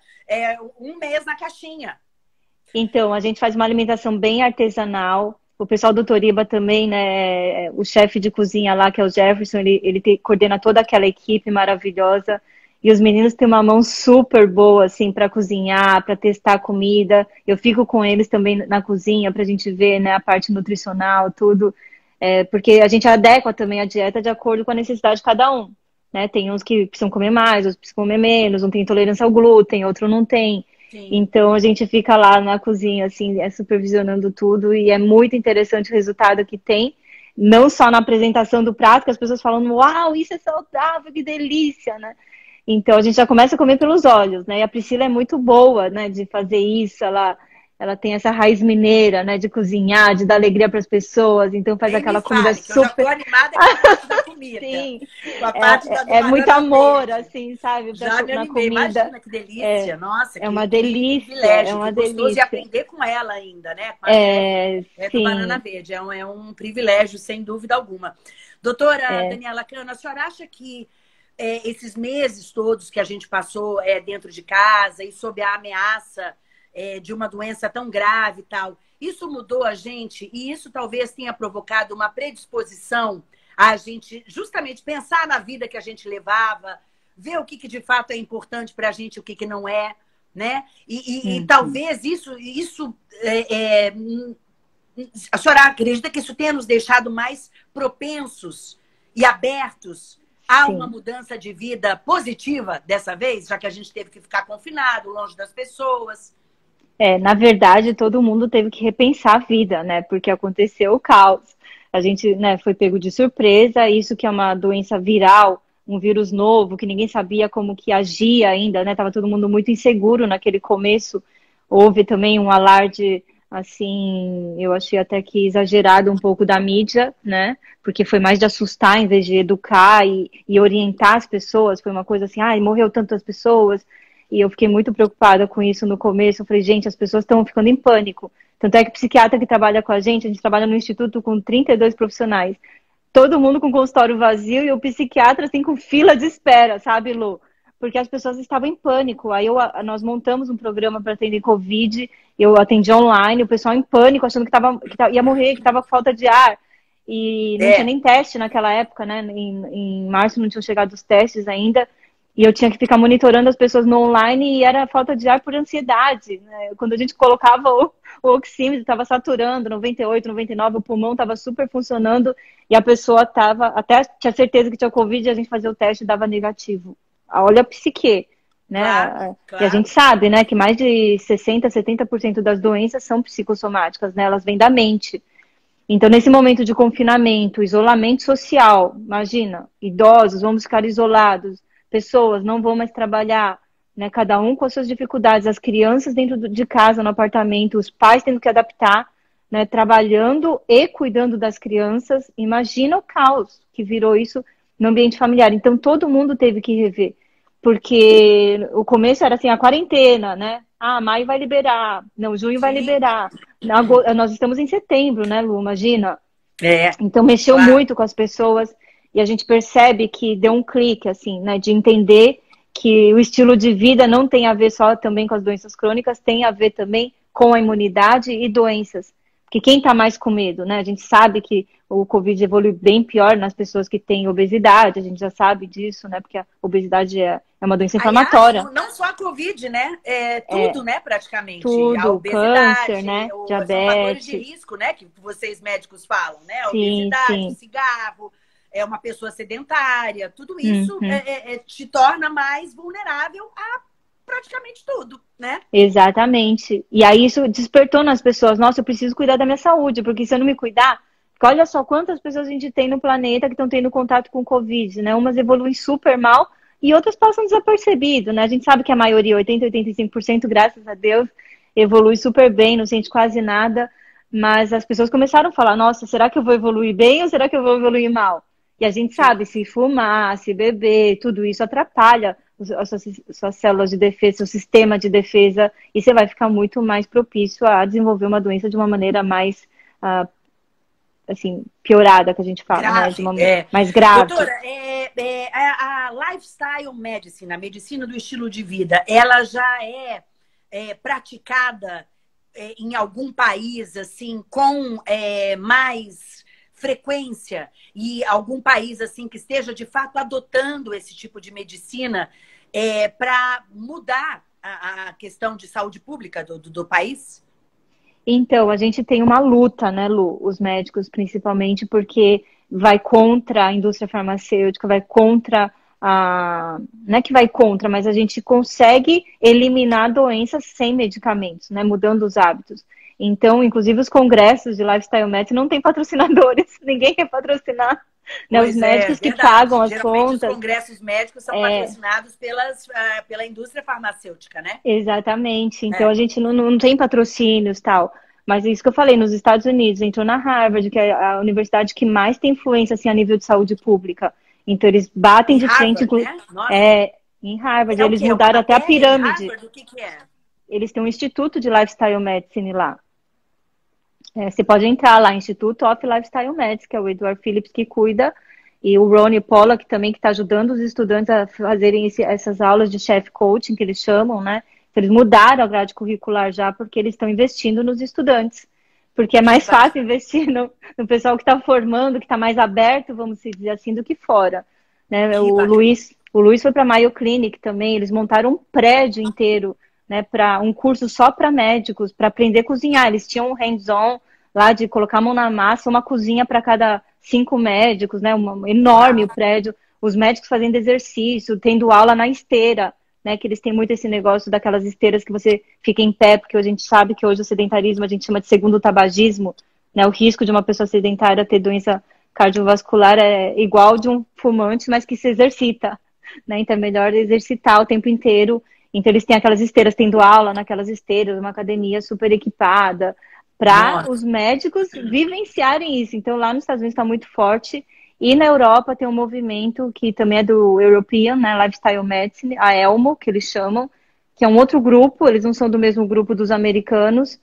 1 mês na caixinha. Então, a gente faz uma alimentação bem artesanal. O pessoal do Toriba também, né? O chefe de cozinha lá, que é o Jefferson, ele coordena toda aquela equipe maravilhosa. E os meninos têm uma mão super boa, assim, para cozinhar, para testar a comida. Eu fico com eles também na cozinha pra gente ver, né, a parte nutricional, tudo. Porque a gente adequa também a dieta de acordo com a necessidade de cada um, né? Tem uns que precisam comer mais, outros precisam comer menos, um tem intolerância ao glúten, outro não tem. Sim. Então a gente fica lá na cozinha, assim, supervisionando tudo e é muito interessante o resultado que tem, não só na apresentação do prato, que as pessoas falam, uau, isso é saudável, que delícia, né? Então a gente já começa a comer pelos olhos, né? E a Priscila é muito boa, né, de fazer isso, ela tem essa raiz mineira, né, de cozinhar, de dar alegria para as pessoas, então faz aquela comida super... Eu já tô animada com a parte da comida. Sim, com a parte é muito amor, assim, sabe? Já me animei, imagina que delícia, nossa. É uma delícia, privilégio, é uma delícia. E aprender com ela ainda, né? Com a do Banana Verde, é um privilégio, sem dúvida alguma. Doutora Daniela Cano, a senhora acha que esses meses todos que a gente passou dentro de casa e sob a ameaça de uma doença tão grave e tal, isso mudou a gente e isso talvez tenha provocado uma predisposição a gente justamente pensar na vida que a gente levava, ver o que de fato é importante para a gente e o que não é, né? E talvez isso a senhora acredita que isso tenha nos deixado mais propensos e abertos a uma mudança de vida positiva dessa vez, já que a gente teve que ficar confinado, longe das pessoas? Na verdade, todo mundo teve que repensar a vida, né? Porque aconteceu o caos. A gente, né, foi pego de surpresa, isso que é uma doença viral, um vírus novo, que ninguém sabia como que agia ainda, né? Tava todo mundo muito inseguro naquele começo. Houve também um alarde, assim, eu achei até que exagerado um pouco da mídia, né? Porque foi mais de assustar em vez de educar e orientar as pessoas. Foi uma coisa assim, morreu tantas pessoas. E eu fiquei muito preocupada com isso no começo. Eu falei, gente, as pessoas estão ficando em pânico. Tanto é que o psiquiatra que trabalha com a gente trabalha no instituto com 32 profissionais. Todo mundo com consultório vazio e o psiquiatra, assim, com fila de espera, sabe, Lu? Porque as pessoas estavam em pânico. Aí nós montamos um programa para atender Covid. Eu atendi online, o pessoal em pânico, achando que ia morrer, que estava com falta de ar. E não tinha nem teste naquela época, né? Em março não tinham chegado os testes ainda. E eu tinha que ficar monitorando as pessoas no online e era falta de ar por ansiedade, né? Quando a gente colocava o oxímetro, estava saturando, 98, 99, o pulmão estava super funcionando e a pessoa estava, até tinha certeza que tinha Covid e a gente fazia o teste e dava negativo. Olha a psique, né? Claro, E a gente claro. sabe, né, que mais de 60, 70% das doenças são psicossomáticas, né? Elas vêm da mente. Então, nesse momento de confinamento, isolamento social, imagina, idosos, vamos ficar isolados, pessoas não vão mais trabalhar, né? Cada um com as suas dificuldades, as crianças dentro de casa, no apartamento, os pais tendo que adaptar, né? Trabalhando e cuidando das crianças. Imagina o caos que virou isso no ambiente familiar. Então, todo mundo teve que rever, porque o começo era assim, a quarentena, né? Ah, maio vai liberar, não, junho vai Sim, liberar. Nós estamos em setembro, né, Lu? Imagina. é, Então mexeu claro. muito com as pessoas e a gente percebe que deu um clique, assim, né, de entender que o estilo de vida não tem a ver só também com as doenças crônicas, tem a ver também com a imunidade e doenças. Porque quem está mais com medo, né? A gente sabe que o Covid evolui bem pior nas pessoas que têm obesidade, a gente já sabe disso, né? Porque a obesidade é uma doença Aliás, inflamatória. não só a Covid, né? É É tudo, né, praticamente. A tudo, câncer, obesidade, né? são fatores de Diabetes. risco, né? Que vocês médicos falam, né? A Sim, obesidade, o sim. cigarro, é uma pessoa sedentária, tudo isso Uhum. te torna mais vulnerável a praticamente tudo, né? Exatamente. E aí isso despertou nas pessoas, nossa, eu preciso cuidar da minha saúde, porque se eu não me cuidar, porque olha só quantas pessoas a gente tem no planeta que estão tendo contato com o Covid, né? Umas evoluem super mal e outras passam desapercebido, né? A gente sabe que a maioria, 80, 85%, graças a Deus, evolui super bem, não sente quase nada, mas as pessoas começaram a falar, nossa, será que eu vou evoluir bem ou será que eu vou evoluir mal? E a gente Sim. sabe, se fumar, se beber, tudo isso atrapalha as suas células de defesa, seu sistema de defesa, e você vai ficar muito mais propício a desenvolver uma doença de uma maneira mais, assim, piorada, que a gente fala, né? De Grave, uma é. mais grave. Doutora, a lifestyle medicine, a medicina do estilo de vida, ela já é praticada em algum país, assim, com mais frequência e algum país, assim, que esteja, de fato, adotando esse tipo de medicina para mudar a questão de saúde pública do país? Então, a gente tem uma luta, né, Lu? Os médicos, principalmente, porque vai contra a indústria farmacêutica, vai contra a. Não é que vai contra, mas a gente consegue eliminar doenças sem medicamentos, né? Mudando os hábitos. Então, inclusive, os congressos de Lifestyle Medicine não têm patrocinadores, ninguém quer patrocinar, né? Os Pois é, médicos que pagam verdade. as Geralmente os contas. congressos médicos são patrocinados pela indústria farmacêutica, né? Exatamente. Então a É. gente não tem patrocínios tal. Mas é isso que eu falei, nos Estados Unidos, entrou na Harvard, que é a universidade que mais tem influência assim, a nível de saúde pública. Então eles batem Em de frente, Harvard, né? Nossa. é, em Harvard, É o eles quê? É uma mudaram até a matéria em pirâmide. Harvard? O que que é? Eles têm um instituto de lifestyle medicine lá. Você pode entrar lá, Instituto of Lifestyle Medicine, que é o Edward Phillips que cuida, e o Ronnie Pollack também, que está ajudando os estudantes a fazerem essas aulas de chef coaching, que eles chamam, né? Então, eles mudaram a grade curricular já, porque eles estão investindo nos estudantes. Porque é Que mais fácil bacana. investir no pessoal que está formando, que está mais aberto, vamos dizer assim, do que fora. Né? Que O bacana. Luiz, o Luiz foi para a Mayo Clinic também, eles montaram um prédio inteiro, né, para um curso só para médicos, para aprender a cozinhar. Eles tinham um hands-on lá de colocar a mão na massa, uma cozinha para cada 5 médicos, né? Enorme o Uau. prédio, os médicos fazendo exercício, tendo aula na esteira, né? Que eles têm muito esse negócio daquelas esteiras que você fica em pé, porque a gente sabe que hoje o sedentarismo a gente chama de segundo tabagismo, né? O risco de uma pessoa sedentária ter doença cardiovascular é igual de um fumante, mas que se exercita, né? Então é melhor exercitar o tempo inteiro. Então eles têm aquelas esteiras, tendo aula naquelas esteiras, uma academia super equipada, para Nossa. os médicos vivenciarem isso. Então, lá nos Estados Unidos está muito forte. E na Europa tem um movimento que também é do European, né, Lifestyle Medicine, a ELMO, que eles chamam, que é um outro grupo, eles não são do mesmo grupo dos americanos,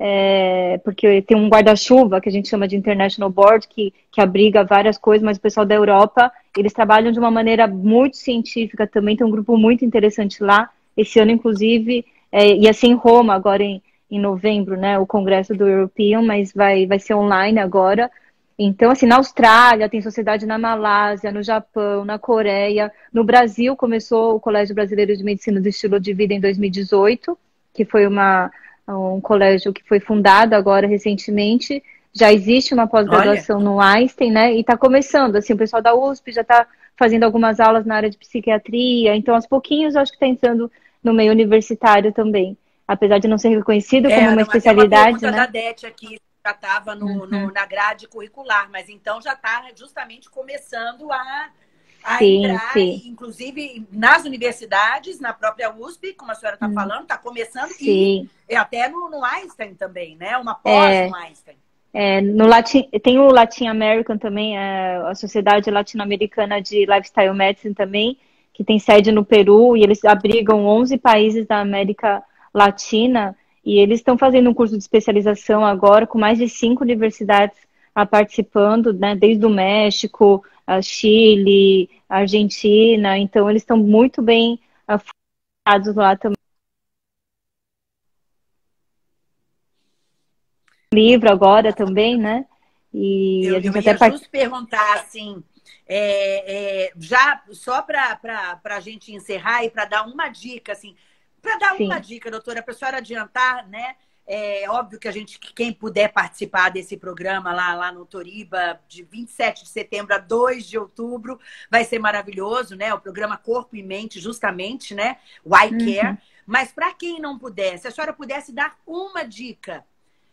porque tem um guarda-chuva, que a gente chama de International Board, que abriga várias coisas, mas o pessoal da Europa, eles trabalham de uma maneira muito científica também, tem um grupo muito interessante lá. Esse ano, inclusive, ia ser em Roma, agora em novembro, né, o congresso do European, mas vai ser online agora. Então, assim, na Austrália, tem sociedade na Malásia, no Japão, na Coreia. No Brasil, começou o Colégio Brasileiro de Medicina do Estilo de Vida em 2018, que foi um colégio que foi fundado agora recentemente. Já existe uma Olha, pós-graduação no Einstein, né? E está começando, assim, o pessoal da USP já está fazendo algumas aulas na área de psiquiatria. Então, aos pouquinhos, eu acho que está entrando no meio universitário também. Apesar de não ser reconhecido como uma até uma especialidade, pergunta da né? Dete aqui, já estava Uhum. na grade curricular, mas então já está justamente começando a Sim, entrar, sim. inclusive nas universidades, na própria USP, como a senhora está Hum, falando, está começando, e sim. até no Einstein também, né? Uma pós no É, Einstein. no Latin, tem o Latin American também, a Sociedade Latino-Americana de Lifestyle Medicine também, que tem sede no Peru, e eles abrigam 11 países da América Latina, e eles estão fazendo um curso de especialização agora, com mais de 5 universidades participando, né, desde o México, a Chile, a Argentina, então eles estão muito bem focados lá também. Livro agora também, né? E a Eu gente até ia justo perguntar assim, já só para a gente encerrar e para dar uma dica, assim, para dar uma sim, dica, doutora, para a senhora adiantar, né? É óbvio que quem puder participar desse programa lá no Toriba, de 27 de setembro a 2 de outubro, vai ser maravilhoso, né? O programa Corpo e Mente, justamente, né? O I Care. uhum. Mas para quem não puder, se a senhora pudesse dar uma dica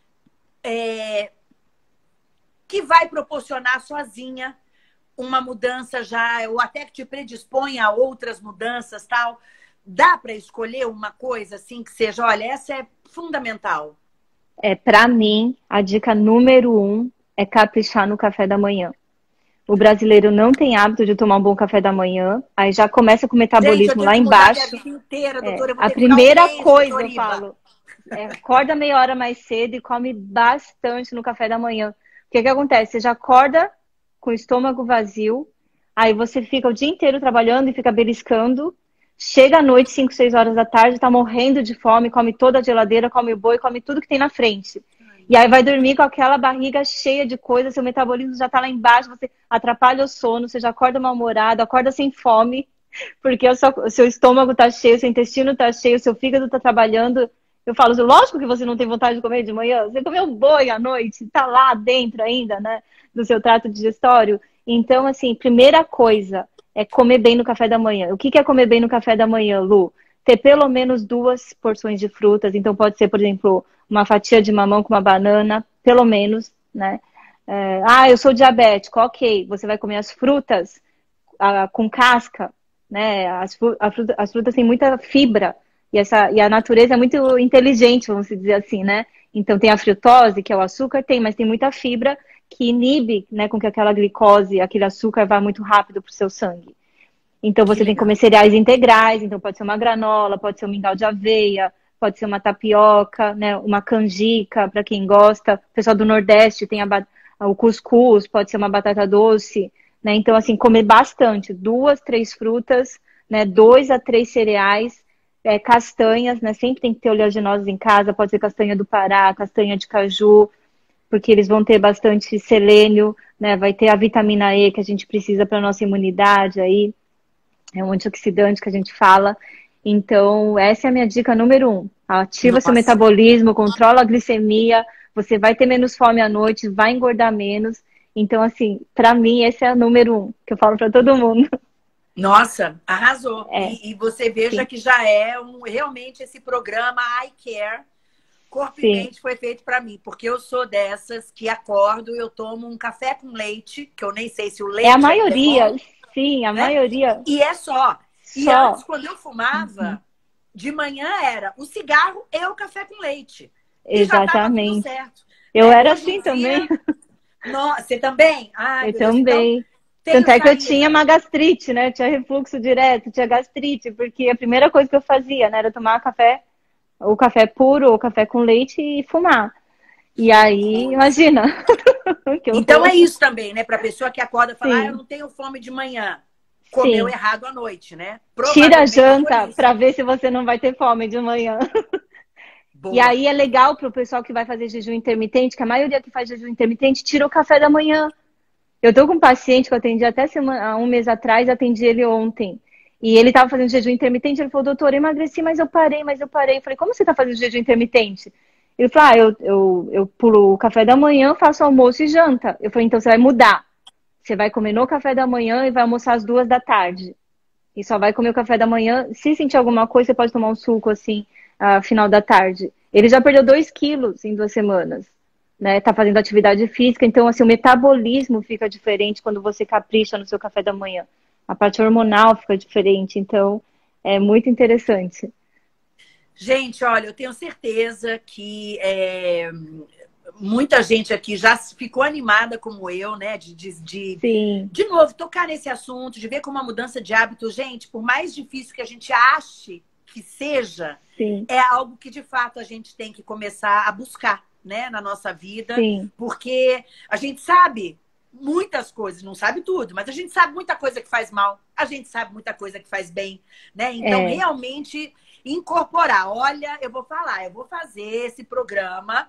que vai proporcionar sozinha uma mudança já, ou até que te predispõe a outras mudanças, tal. Dá para escolher uma coisa assim que seja, olha, essa é fundamental. Para mim, a dica número 1 é caprichar no café da manhã. O brasileiro não tem hábito de tomar um bom café da manhã, aí já começa com o Gente, eu metabolismo tenho lá que mudar minha embaixo. vida inteira, doutora. Eu vou A ter que ficar um primeira mês no coisa eu Toriba. falo, acorda meia hora mais cedo e come bastante no café da manhã. O que que acontece? Você já acorda com o estômago vazio, aí você fica o dia inteiro trabalhando e fica beliscando. Chega à noite, 5, 6 horas da tarde, tá morrendo de fome, come toda a geladeira, come o boi, come tudo que tem na frente. E aí vai dormir com aquela barriga cheia de coisas, seu metabolismo já tá lá embaixo, você atrapalha o sono, você já acorda mal-humorado, acorda sem fome, porque o seu estômago tá cheio, seu intestino tá cheio, seu fígado tá trabalhando. Eu falo, lógico que você não tem vontade de comer de manhã, você comeu boi à noite, tá lá dentro ainda, né, do seu trato digestório. Então, assim, primeira coisa é comer bem no café da manhã. O que é comer bem no café da manhã, Lu? Ter pelo menos 2 porções de frutas. Então, pode ser, por exemplo, uma fatia de mamão com uma banana, pelo menos, né? Eu sou diabético, ok. Você vai comer as frutas com casca, né? As frutas têm muita fibra e a natureza é muito inteligente, vamos dizer assim, né? Então tem a frutose, que é o açúcar, mas tem muita fibra que inibe, né, com que aquela glicose, aquele açúcar vá muito rápido para o seu sangue. Então Que você tem que comer legal. cereais integrais, então pode ser uma granola, pode ser um mingau de aveia, pode ser uma tapioca, né, uma canjica, para quem gosta. O pessoal do Nordeste tem o cuscuz, pode ser uma batata doce, né? Então, assim, comer bastante, 2, 3 frutas, né, 2 a 3 cereais, castanhas, né? Sempre tem que ter oleaginosas em casa, pode ser castanha do Pará, castanha de caju, porque eles vão ter bastante selênio, né? Vai ter a vitamina E que a gente precisa para nossa imunidade aí. É um antioxidante que a gente fala. Então, essa é a minha dica número 1. Ativa seu Nossa. metabolismo, controla a glicemia, você vai ter menos fome à noite, vai engordar menos. Então, assim, para mim, esse é o número 1 que eu falo para todo mundo. Nossa, arrasou. É, E você veja sim, que já é realmente esse programa I Care, Corpo e sim. Mente foi feito para mim, porque eu sou dessas que acordo, eu tomo um café com leite, que eu nem sei se o É a leite ainda é maioria, bom, sim, a né? maioria E é só. E antes, só. quando eu Uhum, fumava, de manhã era o cigarro e o café com leite. E já estava tudo exatamente. certo, Eu né? era Hoje em assim também. dia, você também? Ai, Eu meu Deus. Então, também. tenho Tanto é que eu tinha saído. uma gastrite, né? Eu tinha refluxo direto, tinha gastrite, porque a primeira coisa que eu fazia, né, era tomar café, ou café puro, ou café com leite e fumar. E aí, Coisa. imagina, que Então horror. é isso também, né? Para a pessoa que acorda e fala, eu Sim, não tenho fome de manhã. Comeu sim. errado à noite, né? Tira a Provavelmente por janta isso. para ver se você não vai ter fome de manhã. E aí é legal para o pessoal que vai fazer jejum intermitente, que a maioria que faz jejum intermitente tira o café da manhã. Eu tô com um paciente que eu atendi até há um mês atrás, atendi ele ontem. E ele estava fazendo jejum intermitente, ele falou, doutor, eu emagreci, mas eu parei. Eu falei, como você está fazendo jejum intermitente? Ele falou, eu pulo o café da manhã, faço almoço e janta. Eu falei, então você vai mudar. Você vai comer no café da manhã e vai almoçar às 2 da tarde. E só vai comer o café da manhã. Se sentir alguma coisa, você pode tomar um suco, assim, final da tarde. Ele já perdeu 2 quilos em 2 semanas. Né? Tá fazendo atividade física. Então, assim, o metabolismo fica diferente quando você capricha no seu café da manhã. A parte hormonal fica diferente. Então, é muito interessante. Gente, olha, eu tenho certeza que muita gente aqui já ficou animada como eu, né? De novo, tocar nesse assunto, de ver como a mudança de hábito, gente, por mais difícil que a gente ache que seja, Sim. é algo que de fato a gente tem que começar a buscar, né, na nossa vida. Sim. Porque a gente sabe muitas coisas, não sabe tudo, mas a gente sabe muita coisa que faz mal, a gente sabe muita coisa que faz bem, né? Então, realmente incorporar. Olha, eu vou fazer esse programa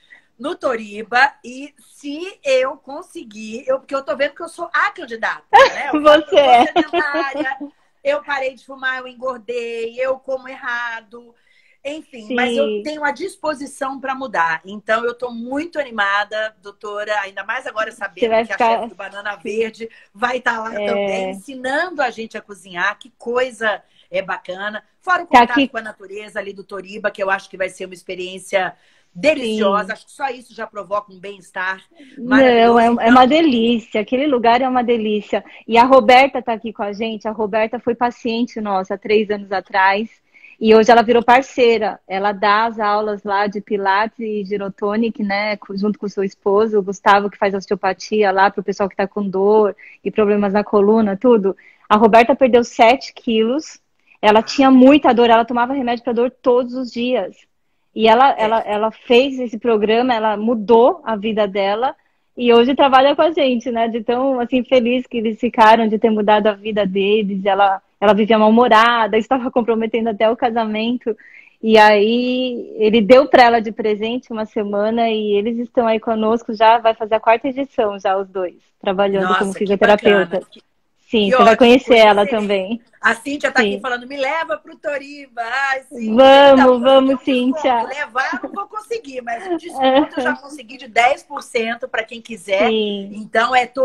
no Toriba e se eu conseguir, porque eu tô vendo que eu sou a candidata, né? Você é. Sedentária, eu parei de fumar, eu engordei, eu como errado, enfim, Sim. Mas eu tenho a disposição para mudar. Então, eu estou muito animada, doutora, ainda mais agora sabendo que a chefe do Banana Verde vai estar lá também, ensinando a gente a cozinhar. Que coisa bacana. Fora o contato com a natureza ali do Toriba, que eu acho que vai ser uma experiência deliciosa. Sim. Acho que só isso já provoca um bem-estar maravilhoso. Não, é uma delícia. Aquele lugar é uma delícia. E a Roberta está aqui com a gente. A Roberta foi paciente nossa há 3 anos atrás. E hoje ela virou parceira. Ela dá as aulas lá de Pilates e Girotonic, né? Junto com o seu esposo, o Gustavo, que faz osteopatia lá para o pessoal que está com dor e problemas na coluna, tudo. A Roberta perdeu 7 quilos. Ela tinha muita dor, ela tomava remédio para dor todos os dias. E ela fez esse programa, ela mudou a vida dela e hoje trabalha com a gente, né? De tão assim, feliz que eles ficaram de ter mudado a vida deles. Ela vivia mal-humorada, estava comprometendo até o casamento. E aí ele deu para ela de presente uma semana e eles estão aí conosco, já vai fazer a 4ª edição, já os dois, trabalhando como fisioterapeutas. Sim, você vai conhecer ela também. A Cíntia tá aqui falando, me leva pro Toriba. Ai, Cíntia. Vamos, Cíntia. Levar eu não vou conseguir, mas o desconto eu já consegui de 10% para quem quiser. Sim. Então é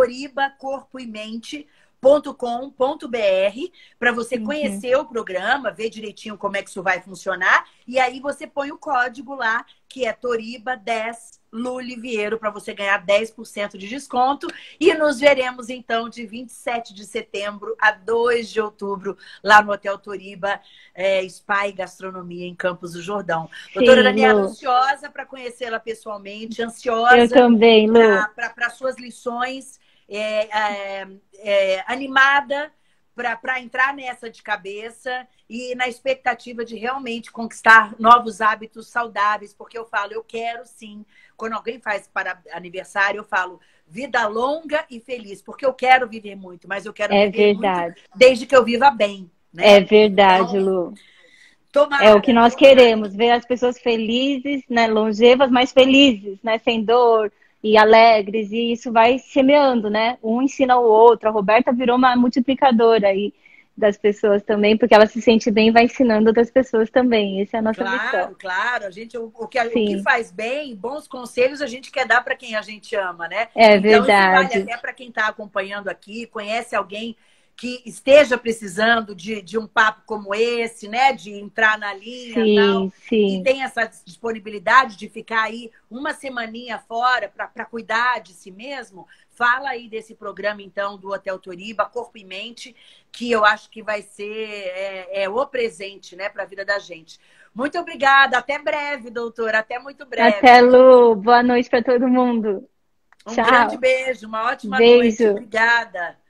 toribacorpoemente.com.br para você conhecer o programa, ver direitinho como é que isso vai funcionar. E aí você põe o código lá, que é Toriba10 Luliviero, para você ganhar 10% de desconto. E nos veremos, então, de 27 de setembro a 2 de outubro, lá no Hotel Toriba, Spa e Gastronomia, em Campos do Jordão. Sim, doutora Daniela, ansiosa para conhecê-la pessoalmente, ansiosa eu também, Lu, para suas lições, animada para entrar nessa de cabeça e na expectativa de realmente conquistar novos hábitos saudáveis, porque eu falo, eu quero sim, quando alguém faz para aniversário, eu falo vida longa e feliz, porque eu quero viver muito, mas eu quero viver muito desde que eu viva bem. Né? É verdade, então, Lu. Tomara, é o que nós queremos, ver as pessoas felizes, né, longevas, mas felizes, né, sem dor, e alegres, e isso vai semeando, né? Um ensina o outro. A Roberta virou uma multiplicadora aí das pessoas também, porque ela se sente bem e vai ensinando outras pessoas também. Essa é a nossa missão. Claro. A gente, o que faz bem, bons conselhos, a gente quer dar para quem a gente ama, né? É então, verdade. Isso vale até para quem está acompanhando aqui, conhece alguém que esteja precisando de um papo como esse, né? De entrar na linha e tal. E tem essa disponibilidade de ficar aí uma semaninha fora para cuidar de si mesmo. Fala aí desse programa, então, do Hotel Toriba, Corpo e Mente, que eu acho que vai ser o presente, né, para a vida da gente. Muito obrigada. Até breve, doutora. Até muito breve. Até, Lu. Boa noite para todo mundo. Um grande beijo. Uma ótima noite. Obrigada.